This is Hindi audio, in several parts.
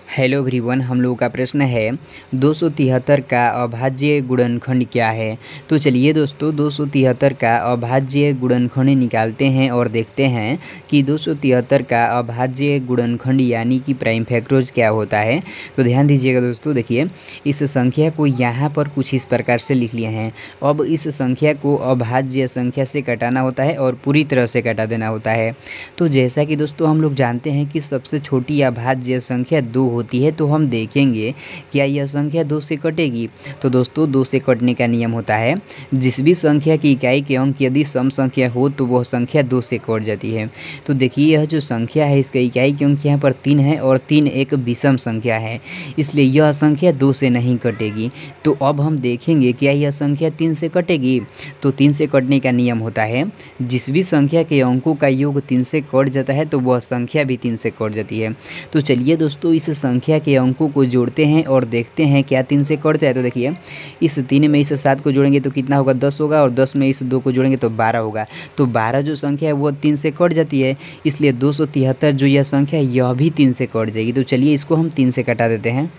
हेलो एवरीवन, हम लोगों का प्रश्न है 273 का अभाज्य गुणनखंड क्या है। तो चलिए दोस्तों 273 का अभाज्य गुणनखंड निकालते हैं और देखते हैं कि 273 का अभाज्य गुणनखंड यानी कि प्राइम फैक्टर्स क्या होता है। तो ध्यान दीजिएगा दोस्तों, देखिए इस संख्या को यहाँ पर कुछ इस प्रकार से लिख लिए हैं। अब इस संख्या को अभाज्य संख्या से घटाना होता है और पूरी तरह से घटा देना होता है। तो जैसा कि दोस्तों हम लोग जानते हैं कि सबसे छोटी अभाज्य संख्या 2 होती है, तो हम देखेंगे क्या यह संख्या 2 से कटेगी। तो दोस्तों 2 से कटने का नियम होता है, जिस भी संख्या की इकाई के अंक यदि सम संख्या हो तो वह संख्या 2 से कट जाती है। तो देखिए यह जो संख्या है इसका इकाई के अंक यहाँ पर 3 है और 3 एक विषम संख्या है, इसलिए यह संख्या 2 से नहीं कटेगी। तो अब हम देखेंगे क्या यह संख्या 3 से कटेगी। तो 3 से कटने का नियम होता है, जिस भी संख्या के अंकों का योग 3 से कट जाता है तो वह संख्या भी 3 से कट जाती है। तो चलिए दोस्तों इस संख्या के अंकों को जोड़ते हैं और देखते हैं क्या 3 से कटता है। तो देखिए इस 3 में इस 7 को जोड़ेंगे तो कितना होगा, 10 होगा, और 10 में इस 2 को जोड़ेंगे तो 12 होगा। तो 12 जो संख्या है वो 3 से कट जाती है, इसलिए 273 जो यह संख्या है यह भी 3 से कट जाएगी। तो चलिए इसको हम 3 से कटा देते हैं।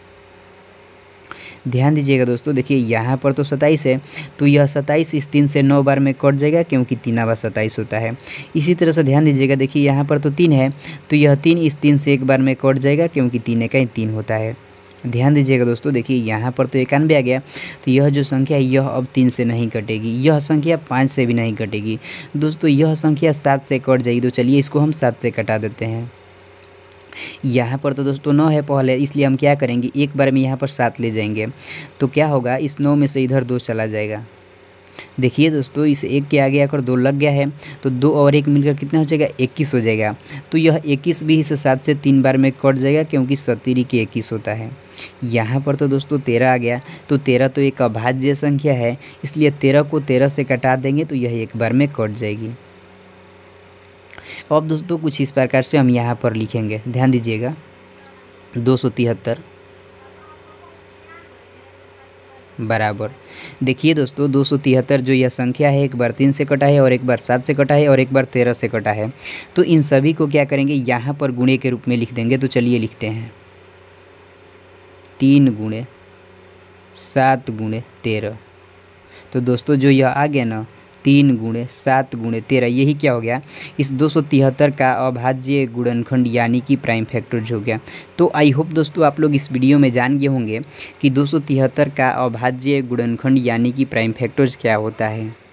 ध्यान दीजिएगा दोस्तों, देखिए यहाँ पर तो 27 है, तो यह 27 इस 3 से 9 बार में कट जाएगा क्योंकि 3 बार 27 होता है। इसी तरह से ध्यान दीजिएगा, देखिए यहाँ पर तो 3 है, तो यह 3 इस 3 से एक बार में कट जाएगा क्योंकि 3 एक 3 होता है। ध्यान दीजिएगा दोस्तों, देखिए यहाँ पर तो 91 आ गया, तो यह जो संख्या है यह अब 3 से नहीं कटेगी, यह संख्या 5 से भी नहीं कटेगी। दोस्तों यह संख्या 7 से कट जाएगी। तो चलिए इसको हम 7 से कटा देते हैं। यहाँ पर तो दोस्तों 9 है पहले, इसलिए हम क्या करेंगे, एक बार में यहाँ पर 7 ले जाएंगे। तो क्या होगा, इस 9 में से इधर 2 चला जाएगा। देखिए दोस्तों इस 1 के आगे आकर 2 लग गया है, तो 2 और 1 मिलकर कितना हो जाएगा, 21 हो जाएगा। तो यह 21 भी इस 7 से 3 बार में कट जाएगा क्योंकि 17 के 21 होता है। यहाँ पर तो दोस्तों 13 आ गया, तो 13 तो एक अभाज्य संख्या है, इसलिए 13 को 13 से कटा देंगे तो यह एक बार में कट जाएगी। अब दोस्तों कुछ इस प्रकार से हम यहाँ पर लिखेंगे, ध्यान दीजिएगा 273 बराबर, देखिए दोस्तों 273 जो यह संख्या है एक बार 3 से कटा है और एक बार 7 से कटा है और एक बार 13 से कटा है। तो इन सभी को क्या करेंगे, यहाँ पर गुणे के रूप में लिख देंगे। तो चलिए लिखते हैं 3 गुणे 7 गुणे 13। तो दोस्तों जो यह आ गया ना 3 गुणे 7 गुणे 13, यही क्या हो गया, इस 273 का अभाज्य गुणनखंड यानी कि प्राइम फैक्टर्स हो गया। तो आई होप दोस्तों आप लोग इस वीडियो में जान गए होंगे कि 273 का अभाज्य गुणनखंड यानी कि प्राइम फैक्टर्स क्या होता है।